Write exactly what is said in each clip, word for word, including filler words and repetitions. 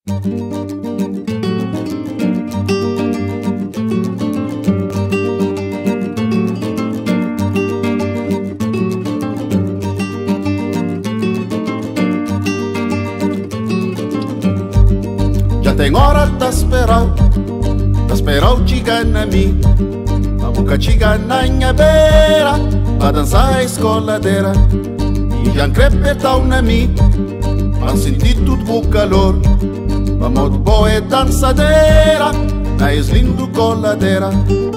Já tem hora de esperar, de esperar o tigana a mim, a boca tigana na beira, a dançar a escoladeira. E já crepetão na mim, a sentir tudo o calor, vamos de boa e dançadeira, na lindo coladeira.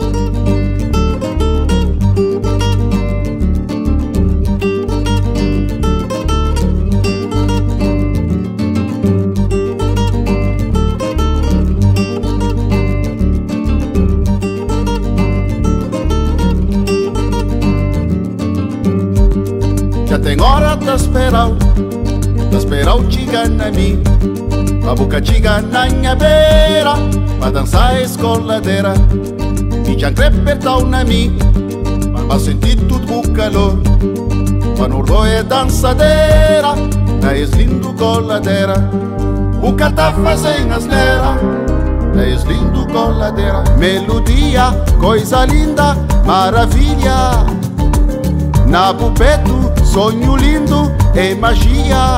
Já tem hora de esperar, de esperar o tigana a mim, a boca tigana na beira, pra dançar a escoladeira. E já crepetão na mim, pra sentir tudo o calor, pra no roer dançadeira, na lindo coladeira. O que tá fazendo asneira, na lindo coladeira. Melodia, coisa linda, maravilha, na pupeto, sonho lindo e magia.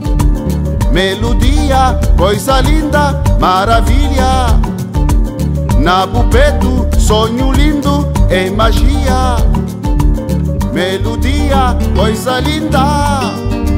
Melodia, coisa linda, maravilha, na pupeto, sonho lindo e magia. Melodia, coisa linda.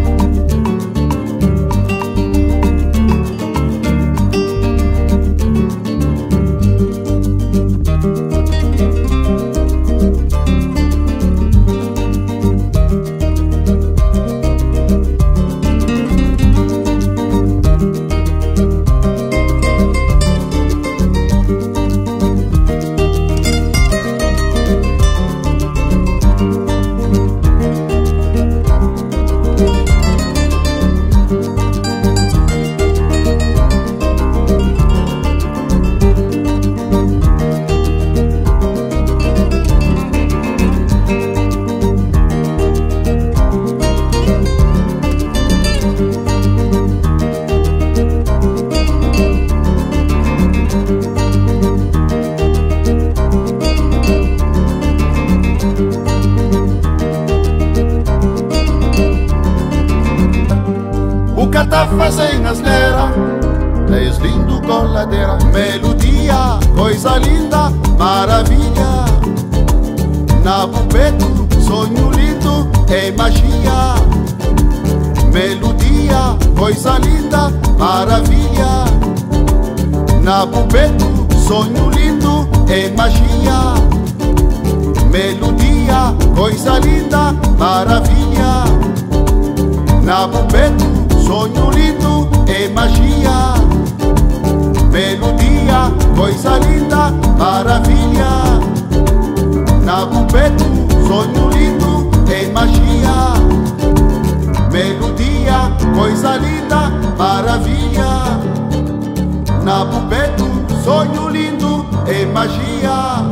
O que tá fazendo asneira, és lindo coladeira. Melodia, coisa linda, maravilha, na pupeto, sonho lindo e magia. Melodia, coisa linda, maravilha, na pupeto, sonho lindo e magia. Melodia, coisa linda, maravilha, na pupeto, sonho lindo e magia. Melodia, coisa linda, maravilha, na pupeto, sonho lindo e magia. Melodia, coisa linda, maravilha, na pupeto, sonho lindo e magia.